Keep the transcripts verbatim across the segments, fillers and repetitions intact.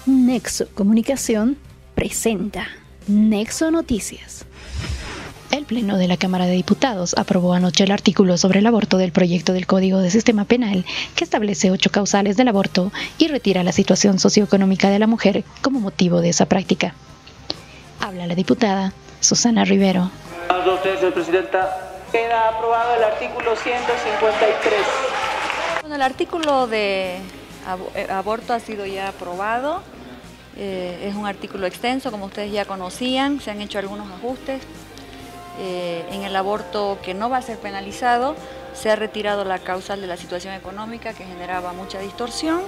Nexo Comunicación presenta Nexo Noticias. El Pleno de la Cámara de Diputados aprobó anoche el artículo sobre el aborto del proyecto del Código de Sistema Penal que establece ocho causales del aborto y retira la situación socioeconómica de la mujer como motivo de esa práctica. Habla la diputada Susana Rivero. Dos, tres, Presidenta. Queda aprobado el artículo ciento cincuenta y tres. Bueno, el artículo de aborto ha sido ya aprobado. Eh, es un artículo extenso, como ustedes ya conocían, se han hecho algunos ajustes. Eh, en el aborto que no va a ser penalizado, se ha retirado la causal de la situación económica que generaba mucha distorsión.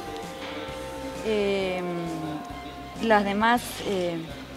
Eh, las demás eh,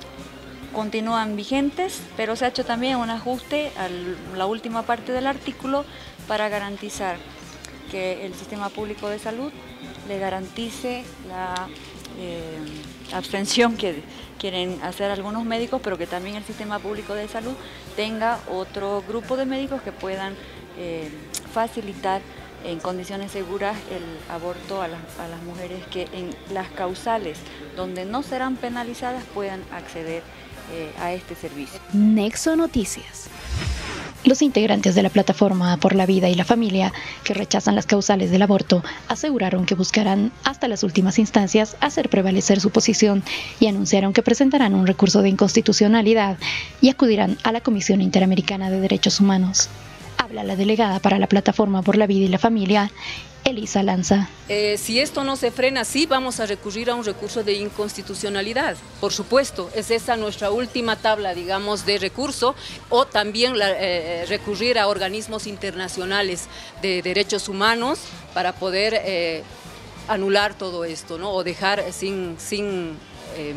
continúan vigentes, pero se ha hecho también un ajuste a la última parte del artículo para garantizar que el sistema público de salud le garantice la eh, abstención que quieren hacer algunos médicos, pero que también el sistema público de salud tenga otro grupo de médicos que puedan eh, facilitar en condiciones seguras el aborto a las, a las mujeres que en las causales donde no serán penalizadas puedan acceder eh, a este servicio. Nexo Noticias. Los integrantes de la Plataforma por la Vida y la Familia, que rechazan las causales del aborto, aseguraron que buscarán hasta las últimas instancias hacer prevalecer su posición y anunciaron que presentarán un recurso de inconstitucionalidad y acudirán a la Comisión Interamericana de Derechos Humanos. Habla la delegada para la Plataforma por la Vida y la Familia, Elisa Lanza. Eh, si esto no se frena, sí vamos a recurrir a un recurso de inconstitucionalidad, por supuesto, es esa nuestra última tabla, digamos, de recurso, o también la, eh, recurrir a organismos internacionales de derechos humanos para poder eh, anular todo esto, ¿no? O dejar sin, sin, eh,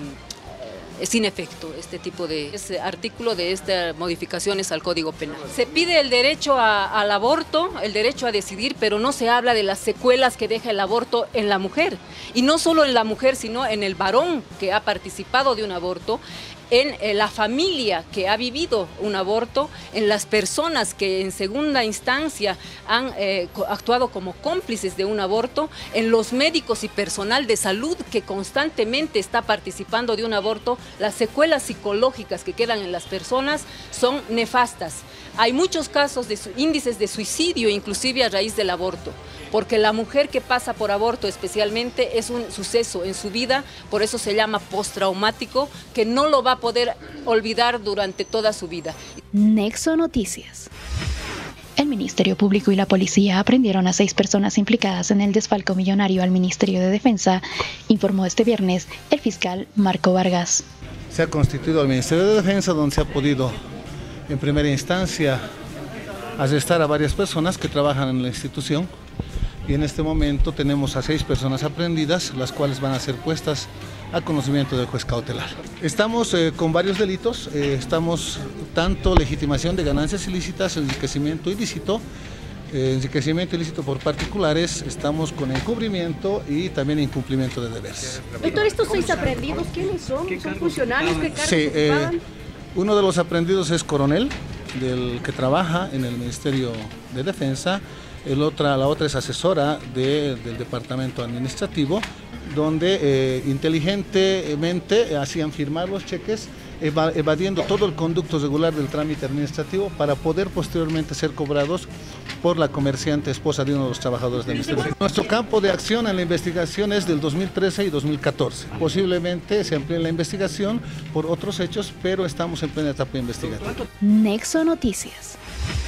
sin efecto este tipo de este artículo de estas modificaciones al Código Penal. Se pide el derecho a, al aborto, el derecho a decidir, pero no se habla de las secuelas que deja el aborto en la mujer. Y no solo en la mujer, sino en el varón que ha participado de un aborto, en la familia que ha vivido un aborto, en las personas que en segunda instancia han eh, actuado como cómplices de un aborto, en los médicos y personal de salud que constantemente está participando de un aborto. Las secuelas psicológicas que quedan en las personas son nefastas. Hay muchos casos de índices de suicidio, inclusive a raíz del aborto, porque la mujer que pasa por aborto especialmente es un suceso en su vida, por eso se llama postraumático, que no lo va a poder olvidar durante toda su vida. Nexo Noticias. El Ministerio Público y la Policía aprendieron a seis personas implicadas en el desfalco millonario al Ministerio de Defensa, informó este viernes el fiscal Marco Vargas. Se ha constituido el Ministerio de Defensa, donde se ha podido en primera instancia arrestar a varias personas que trabajan en la institución, y en este momento tenemos a seis personas aprehendidas, las cuales van a ser puestas a conocimiento del juez cautelar. Estamos eh, con varios delitos, eh, estamos tanto legitimación de ganancias ilícitas, enriquecimiento ilícito, eh, enriquecimiento ilícito por particulares, estamos con encubrimiento y también incumplimiento de deberes. Doctor, estos seis aprehendidos, ¿quiénes son? ¿Son funcionarios? ¿Qué cargos sí, eh, ocupaban? Uno de los aprehendidos es coronel, del que trabaja en el Ministerio de Defensa. El otra, la otra es asesora de, del Departamento Administrativo, donde eh, inteligentemente hacían firmar los cheques, eva, evadiendo todo el conducto regular del trámite administrativo para poder posteriormente ser cobrados por la comerciante esposa de uno de los trabajadores del Ministerio. Nuestro campo de acción en la investigación es del dos mil trece y dos mil catorce. Posiblemente se amplíe la investigación por otros hechos, pero estamos en plena etapa investigativa. Nexo Noticias.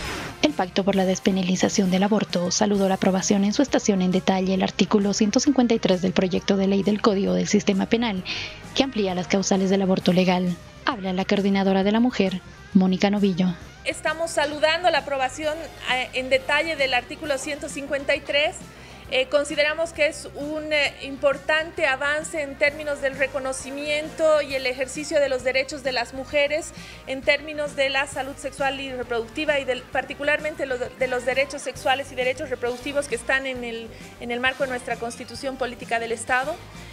El Pacto por la Despenalización del Aborto saludó la aprobación en su estación en detalle el artículo ciento cincuenta y tres del proyecto de ley del Código del Sistema Penal, que amplía las causales del aborto legal. Habla la coordinadora de la mujer, Mónica Novillo. Estamos saludando la aprobación en detalle del artículo ciento cincuenta y tres. Eh, consideramos que es un eh, importante avance en términos del reconocimiento y el ejercicio de los derechos de las mujeres, en términos de la salud sexual y reproductiva y del, particularmente lo de, de los derechos sexuales y derechos reproductivos que están en el, en el marco de nuestra Constitución Política del Estado.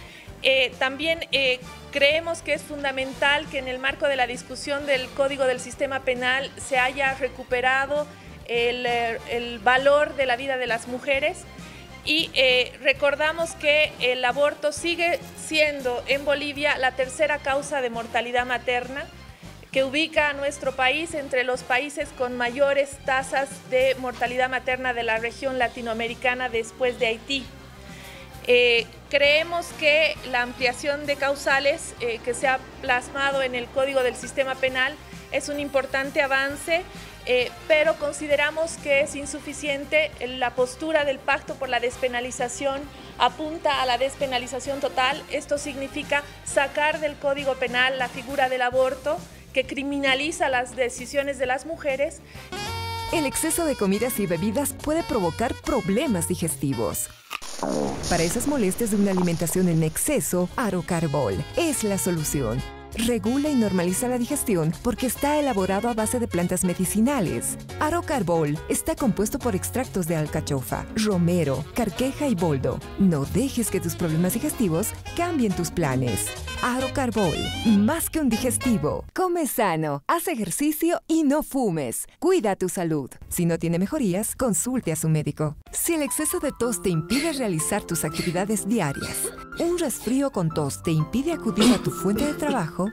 Eh, también eh, creemos que es fundamental que en el marco de la discusión del Código del Sistema Penal se haya recuperado el, el valor de la vida de las mujeres. Y eh, recordamos que el aborto sigue siendo en Bolivia la tercera causa de mortalidad materna, que ubica a nuestro país entre los países con mayores tasas de mortalidad materna de la región latinoamericana después de Haití. Eh, creemos que la ampliación de causales eh, que se ha plasmado en el Código del Sistema Penal es un importante avance, eh, pero consideramos que es insuficiente. La postura del Pacto por la Despenalización apunta a la despenalización total. Esto significa sacar del Código Penal la figura del aborto, que criminaliza las decisiones de las mujeres. El exceso de comidas y bebidas puede provocar problemas digestivos. Para esas molestias de una alimentación en exceso, Arocarbol es la solución. Regula y normaliza la digestión porque está elaborado a base de plantas medicinales. Arocarbol está compuesto por extractos de alcachofa, romero, carqueja y boldo. No dejes que tus problemas digestivos cambien tus planes. Arocarbol, más que un digestivo. Come sano, haz ejercicio y no fumes. Cuida tu salud. Si no tiene mejorías, consulte a su médico. Si el exceso de tos te impide realizar tus actividades diarias, un resfrío con tos te impide acudir a tu fuente de trabajo,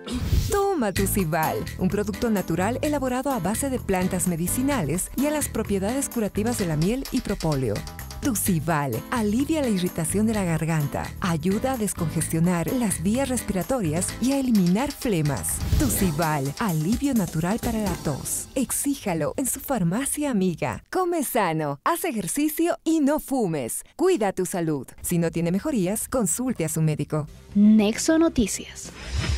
toma Tucival, un producto natural elaborado a base de plantas medicinales y a las propiedades curativas de la miel y propóleo. Tucival alivia la irritación de la garganta, ayuda a descongestionar las vías respiratorias y a eliminar flemas. Tucival, alivio natural para la tos. Exíjalo en su farmacia amiga. Come sano, haz ejercicio y no fumes. Cuida tu salud. Si no tiene mejorías, consulte a su médico. Nexo Noticias.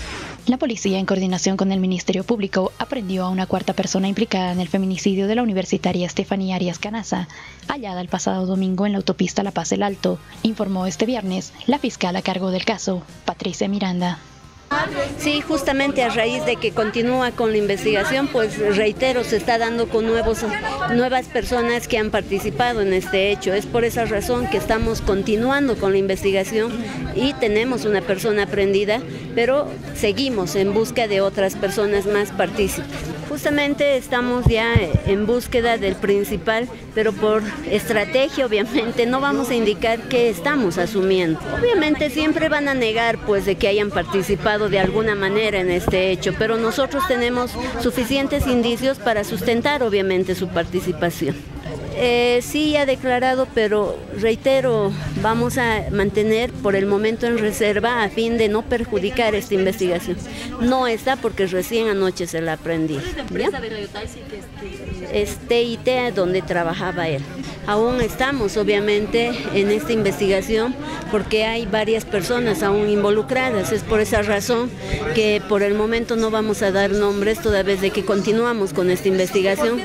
La policía, en coordinación con el Ministerio Público, aprendió a una cuarta persona implicada en el feminicidio de la universitaria Estefanía Arias Canaza, hallada el pasado domingo en la autopista La Paz El Alto, informó este viernes la fiscal a cargo del caso, Patricia Miranda. Sí, justamente a raíz de que continúa con la investigación, pues reitero, se está dando con nuevos, nuevas personas que han participado en este hecho. Es por esa razón que estamos continuando con la investigación y tenemos una persona prendida, pero seguimos en busca de otras personas más partícipes. Justamente estamos ya en búsqueda del principal, pero por estrategia obviamente no vamos a indicar qué estamos asumiendo. Obviamente siempre van a negar pues de que hayan participado de alguna manera en este hecho, pero nosotros tenemos suficientes indicios para sustentar obviamente su participación. Eh, sí ha declarado, pero reitero, vamos a mantener por el momento en reserva a fin de no perjudicar esta investigación. No está porque recién anoche se la aprendí. Es T I T donde trabajaba él. Aún estamos obviamente en esta investigación porque hay varias personas aún involucradas. Es por esa razón que por el momento no vamos a dar nombres toda vez de que continuamos con esta investigación.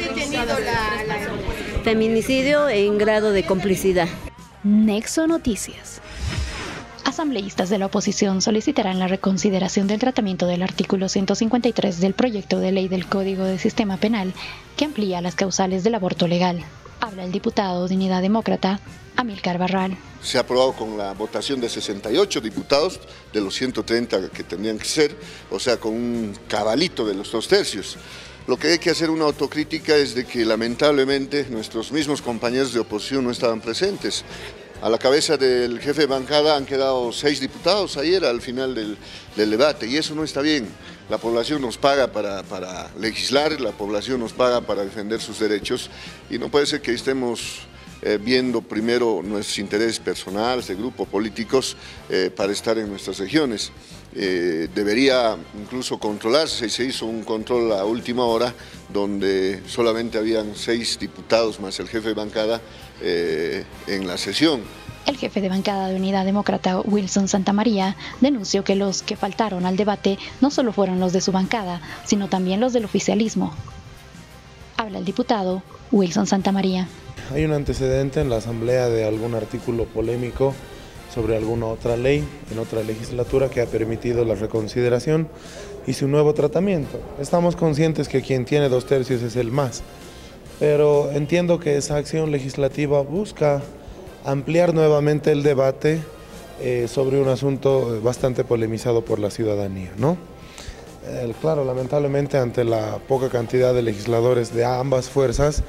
Feminicidio en grado de complicidad. Nexo Noticias. Asambleístas de la oposición solicitarán la reconsideración del tratamiento del artículo ciento cincuenta y tres del proyecto de ley del Código de Sistema Penal que amplía las causales del aborto legal. Habla el diputado de Unidad Demócrata, Amílcar Barral. Se ha aprobado con la votación de sesenta y ocho diputados de los ciento treinta que tendrían que ser, o sea, con un cabalito de los dos tercios. Lo que hay que hacer una autocrítica es de que lamentablemente nuestros mismos compañeros de oposición no estaban presentes. A la cabeza del jefe de bancada han quedado seis diputados ayer al final del, del debate y eso no está bien. La población nos paga para, para legislar, la población nos paga para defender sus derechos y no puede ser que estemos eh, viendo primero nuestros intereses personales de grupos políticos eh, para estar en nuestras regiones. Eh, debería incluso controlarse, se hizo un control a última hora donde solamente habían seis diputados más el jefe de bancada eh, en la sesión. El jefe de bancada de Unidad Demócrata, Wilson Santamaría, denunció que los que faltaron al debate no solo fueron los de su bancada, sino también los del oficialismo. Habla el diputado Wilson Santamaría. Hay un antecedente en la Asamblea de algún artículo polémico sobre alguna otra ley, en otra legislatura, que ha permitido la reconsideración y su nuevo tratamiento. Estamos conscientes que quien tiene dos tercios es el más, pero entiendo que esa acción legislativa busca ampliar nuevamente el debate eh, sobre un asunto bastante polemizado por la ciudadanía, ¿no? Eh, claro, lamentablemente ante la poca cantidad de legisladores de ambas fuerzas,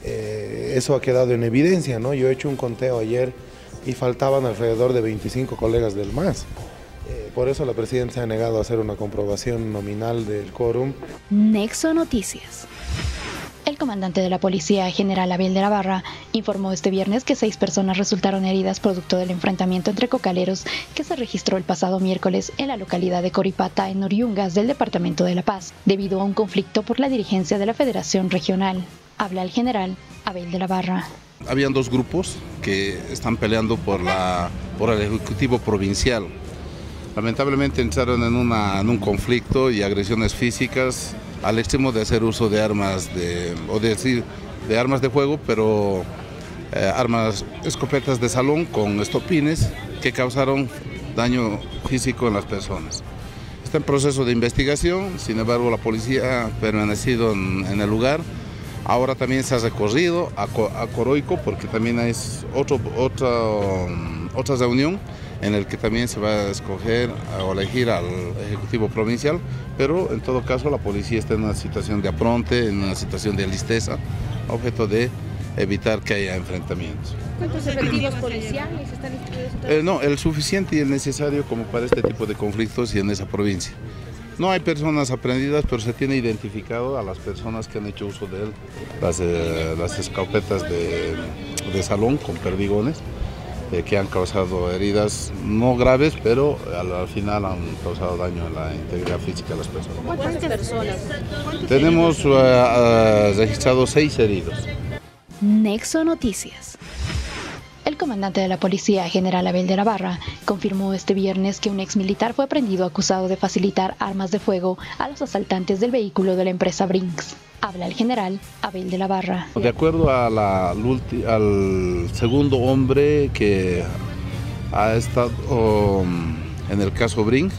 Eh, eso ha quedado en evidencia, ¿no? Yo he hecho un conteo ayer y faltaban alrededor de veinticinco colegas del M A S. Eh, por eso la presidenta se ha negado a hacer una comprobación nominal del quórum. Nexo Noticias. El comandante de la Policía General Abel de la Barra informó este viernes que seis personas resultaron heridas producto del enfrentamiento entre cocaleros que se registró el pasado miércoles en la localidad de Coripata, en Oriungas, del departamento de La Paz, debido a un conflicto por la dirigencia de la Federación Regional. Habla el general Abel de la Barra. Habían dos grupos que están peleando por, la, por el Ejecutivo Provincial. Lamentablemente entraron en, una, en un conflicto y agresiones físicas al extremo de hacer uso de armas de, o de, decir, de armas de fuego, pero eh, armas, escopetas de salón con estopines que causaron daño físico en las personas. Está en proceso de investigación, sin embargo la policía ha permanecido en, en el lugar. Ahora también se ha recorrido a, a Coroico porque también hay otro, otra, otra reunión en el que también se va a escoger o elegir al Ejecutivo Provincial, pero en todo caso la policía está en una situación de apronte, en una situación de listeza, objeto de evitar que haya enfrentamientos. ¿Cuántos efectivos policiales están inscritos? Eh, no, el suficiente y el necesario como para este tipo de conflictos y en esa provincia. No hay personas aprendidas, pero se tiene identificado a las personas que han hecho uso de él, las, eh, las escopetas de, de salón con perdigones, eh, que han causado heridas no graves, pero al, al final han causado daño a la integridad física de las personas. ¿Cuántas personas? Tenemos uh, uh, registrados seis heridos. Nexo Noticias. El comandante de la Policía General Abel de la Barra confirmó este viernes que un exmilitar fue prendido acusado de facilitar armas de fuego a los asaltantes del vehículo de la empresa Brinks. Habla el general Abel de la Barra. De acuerdo a la, al segundo hombre que ha estado um, en el caso Brinks,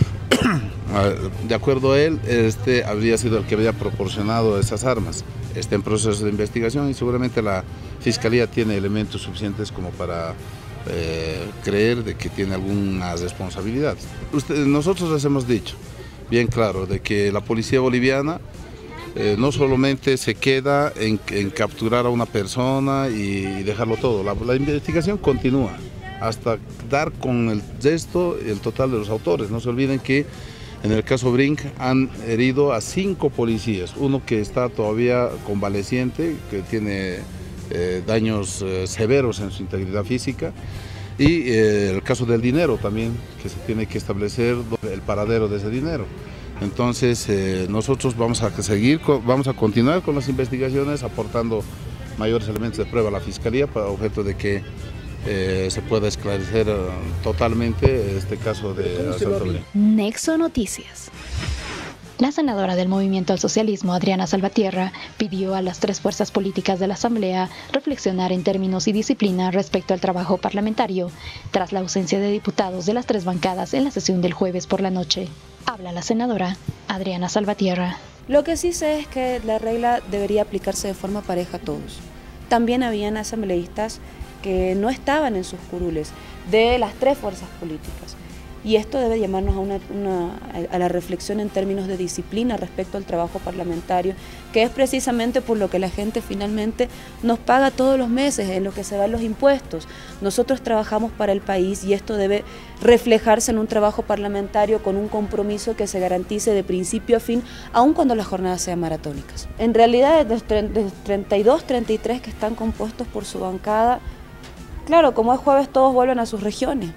de acuerdo a él, este habría sido el que había proporcionado esas armas. Está en proceso de investigación y seguramente la Fiscalía tiene elementos suficientes como para eh, creer de que tiene alguna responsabilidad. Usted, nosotros les hemos dicho bien claro de que la policía boliviana eh, no solamente se queda en, en capturar a una persona y dejarlo todo, la, la investigación continúa hasta dar con el resto, el total de los autores. No se olviden que en el caso Brink han herido a cinco policías, uno que está todavía convaleciente, que tiene eh, daños eh, severos en su integridad física, y eh, el caso del dinero también, que se tiene que establecer el paradero de ese dinero. Entonces eh, nosotros vamos a seguir, vamos a continuar con las investigaciones, aportando mayores elementos de prueba a la Fiscalía para objeto de que Eh, se pueda esclarecer uh, totalmente este caso de asalto. Nexo Noticias. La senadora del Movimiento al Socialismo, Adriana Salvatierra, pidió a las tres fuerzas políticas de la Asamblea reflexionar en términos y disciplina respecto al trabajo parlamentario, tras la ausencia de diputados de las tres bancadas en la sesión del jueves por la noche. Habla la senadora Adriana Salvatierra. Lo que sí sé es que la regla debería aplicarse de forma pareja a todos. También habían asambleístas que no estaban en sus curules de las tres fuerzas políticas. Y esto debe llamarnos a, una, una, a la reflexión en términos de disciplina respecto al trabajo parlamentario, que es precisamente por lo que la gente finalmente nos paga todos los meses, en lo que se van los impuestos. Nosotros trabajamos para el país y esto debe reflejarse en un trabajo parlamentario con un compromiso que se garantice de principio a fin, aun cuando las jornadas sean maratónicas. En realidad, de los treinta y dos, treinta y tres que están compuestos por su bancada, claro, como es jueves todos vuelven a sus regiones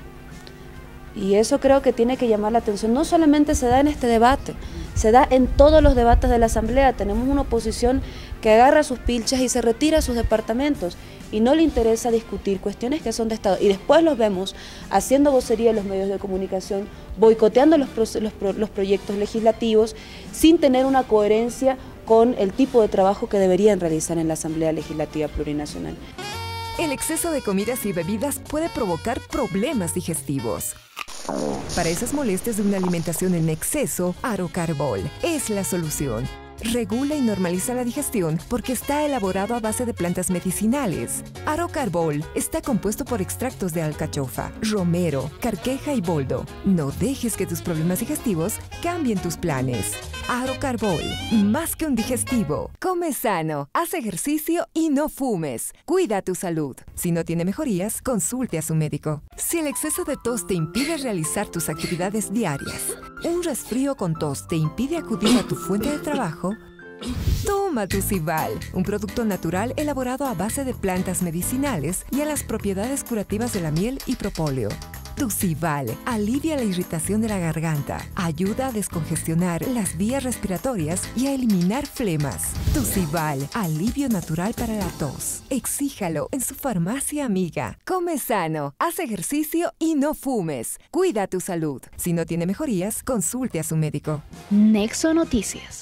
y eso creo que tiene que llamar la atención. No solamente se da en este debate, se da en todos los debates de la Asamblea. Tenemos una oposición que agarra sus pilchas y se retira a sus departamentos y no le interesa discutir cuestiones que son de Estado. Y después los vemos haciendo vocería en los medios de comunicación, boicoteando los, pro, los, pro, los proyectos legislativos sin tener una coherencia con el tipo de trabajo que deberían realizar en la Asamblea Legislativa Plurinacional. El exceso de comidas y bebidas puede provocar problemas digestivos. Para esas molestias de una alimentación en exceso, Arocarbol es la solución. regula y normaliza la digestión porque está elaborado a base de plantas medicinales. Arocarbol está compuesto por extractos de alcachofa, romero, carqueja y boldo. No dejes que tus problemas digestivos cambien tus planes. Arocarbol, más que un digestivo. Come sano, haz ejercicio y no fumes. Cuida tu salud. Si no tiene mejorías, consulte a su médico. Si el exceso de tos te impide realizar tus actividades diarias, un resfrío con tos te impide acudir a tu fuente de trabajo, toma Tucival, un producto natural elaborado a base de plantas medicinales y a las propiedades curativas de la miel y propóleo. Tucival alivia la irritación de la garganta, ayuda a descongestionar las vías respiratorias y a eliminar flemas. Tucival, alivio natural para la tos. Exíjalo en su farmacia amiga. Come sano, haz ejercicio y no fumes. Cuida tu salud. Si no tiene mejorías, consulte a su médico. Nexo Noticias.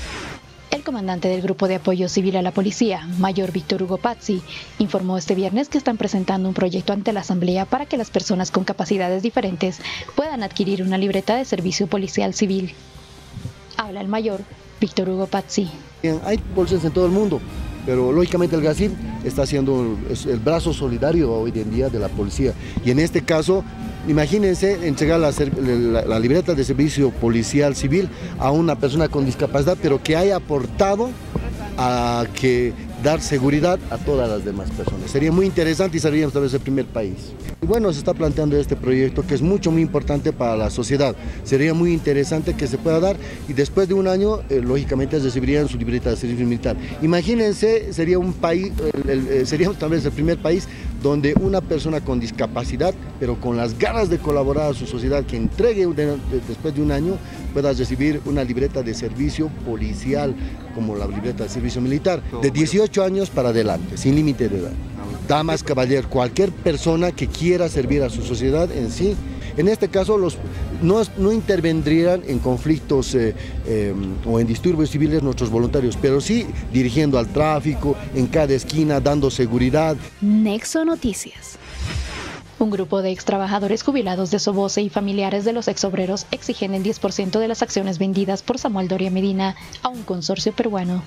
El comandante del Grupo de Apoyo Civil a la Policía, Mayor Víctor Hugo Pazzi, informó este viernes que están presentando un proyecto ante la Asamblea para que las personas con capacidades diferentes puedan adquirir una libreta de servicio policial civil. Habla el mayor Víctor Hugo Pazzi. Hay policías en todo el mundo, pero lógicamente el GACIP está siendo el brazo solidario hoy en día de la policía. Y en este caso, imagínense entregar la, la, la libreta de servicio policial civil a una persona con discapacidad, pero que haya aportado a que dar seguridad a todas las demás personas. Sería muy interesante y seríamos tal vez el primer país. Y bueno, se está planteando este proyecto que es mucho, muy importante para la sociedad. Sería muy interesante que se pueda dar y después de un año, eh, lógicamente, recibirían su libreta de servicio militar. Imagínense, sería un país, el, el, el, seríamos tal vez el primer país donde una persona con discapacidad, pero con las ganas de colaborar a su sociedad, que entregue de, de, después de un año, pueda recibir una libreta de servicio policial, como la libreta de servicio militar, de dieciocho años para adelante, sin límite de edad. Damas, caballeros, cualquier persona que quiera servir a su sociedad en sí. En este caso, los, no, no intervendrían en conflictos eh, eh, o en disturbios civiles nuestros voluntarios, pero sí dirigiendo al tráfico, en cada esquina, dando seguridad. Nexo Noticias. Un grupo de extrabajadores jubilados de Soboce y familiares de los exobreros exigen el diez por ciento de las acciones vendidas por Samuel Doria Medina a un consorcio peruano.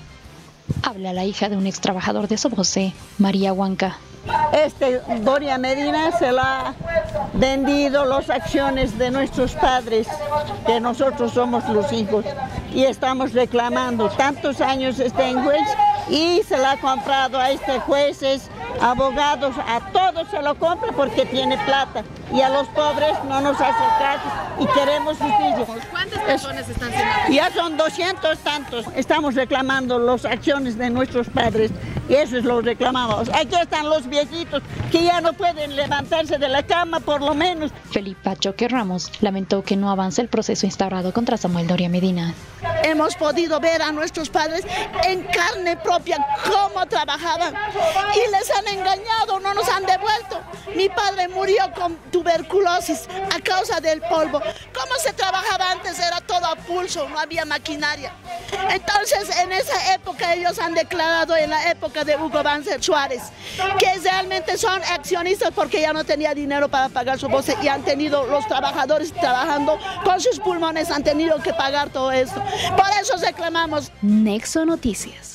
Habla la hija de un extrabajador de Soboce, María Huanca. Este Doria Medina se la ha vendido las acciones de nuestros padres, que nosotros somos los hijos, y estamos reclamando. Tantos años está en juez y se la ha comprado a este jueces, abogados, a todos se lo compra porque tiene plata. Y a los pobres no nos hace caso y queremos justicia. ¿Cuántas personas están siendo? Ya son doscientos tantos. Estamos reclamando las acciones de nuestros padres y eso es lo que reclamamos. Aquí están los viejitos que ya no pueden levantarse de la cama por lo menos. Felipe Pachoque Ramos lamentó que no avance el proceso instaurado contra Samuel Doria Medina. Hemos podido ver a nuestros padres en carne propia cómo trabajaban y les han engañado, no nos han devuelto. Mi padre murió con tuberculosis a causa del polvo. ¿Cómo se trabajaba antes? Era todo a pulso, no había maquinaria. Entonces, en esa época ellos han declarado, en la época de Hugo Banzer Suárez, que realmente son accionistas porque ya no tenía dinero para pagar su voz y han tenido los trabajadores trabajando con sus pulmones, han tenido que pagar todo esto. Por eso reclamamos. Nexo Noticias.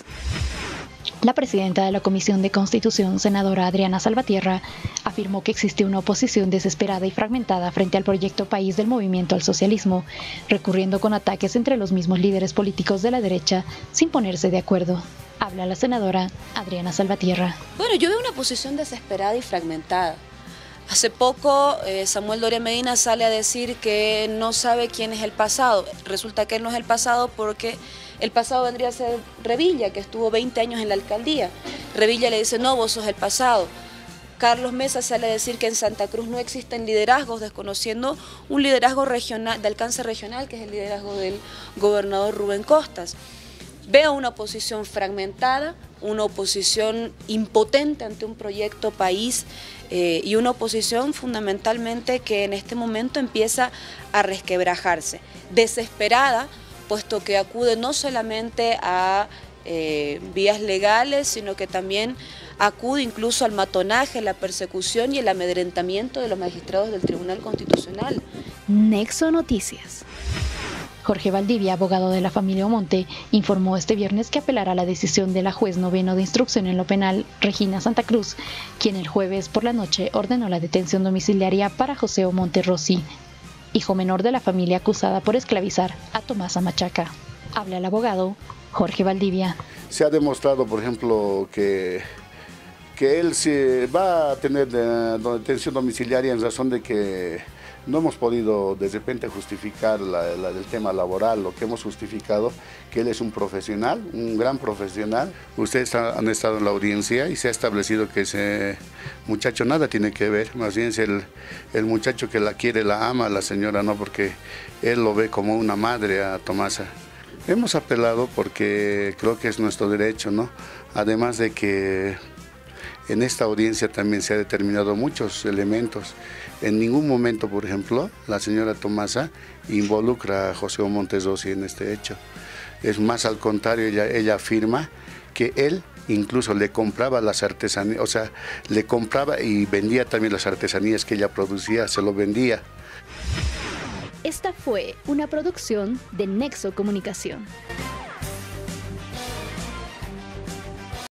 La presidenta de la Comisión de Constitución, senadora Adriana Salvatierra, afirmó que existe una oposición desesperada y fragmentada frente al proyecto país del movimiento al socialismo, recurriendo con ataques entre los mismos líderes políticos de la derecha sin ponerse de acuerdo. Habla la senadora Adriana Salvatierra. Bueno, yo veo una oposición desesperada y fragmentada. Hace poco eh, Samuel Doria Medina sale a decir que no sabe quién es el pasado. Resulta que él no es el pasado porque el pasado vendría a ser Revilla, que estuvo veinte años en la alcaldía. Revilla le dice, no, vos sos el pasado. Carlos Mesa sale a decir que en Santa Cruz no existen liderazgos, desconociendo un liderazgo regional, de alcance regional, que es el liderazgo del gobernador Rubén Costas. Veo una oposición fragmentada, una oposición impotente ante un proyecto país eh, y una oposición fundamentalmente que en este momento empieza a resquebrajarse, desesperada, puesto que acude no solamente a eh, vías legales, sino que también acude incluso al matonaje, la persecución y el amedrentamiento de los magistrados del Tribunal Constitucional. Nexo Noticias. Jorge Valdivia, abogado de la familia Omonte, informó este viernes que apelará a la decisión de la juez noveno de instrucción en lo penal, Regina Santa Cruz, quien el jueves por la noche ordenó la detención domiciliaria para José Omonte Rossi, hijo menor de la familia acusada por esclavizar a Tomasa Machaca. Habla el abogado Jorge Valdivia. Se ha demostrado, por ejemplo, que, que él se va a tener de, de detención domiciliaria en razón de que no hemos podido de repente justificar la, la, el tema laboral. Lo que hemos justificado que él es un profesional, un gran profesional. Ustedes han estado en la audiencia y se ha establecido que ese muchacho nada tiene que ver, más bien es el, el muchacho que la quiere, la ama, la señora no, porque él lo ve como una madre a Tomasa. Hemos apelado porque creo que es nuestro derecho, ¿no? Además de que en esta audiencia también se han determinado muchos elementos. En ningún momento, por ejemplo, la señora Tomasa involucra a José Omonte Rossi en este hecho. Es más al contrario, ella, ella afirma que él incluso le compraba las artesanías, o sea, le compraba y vendía también las artesanías que ella producía, se lo vendía. Esta fue una producción de Nexo Comunicación.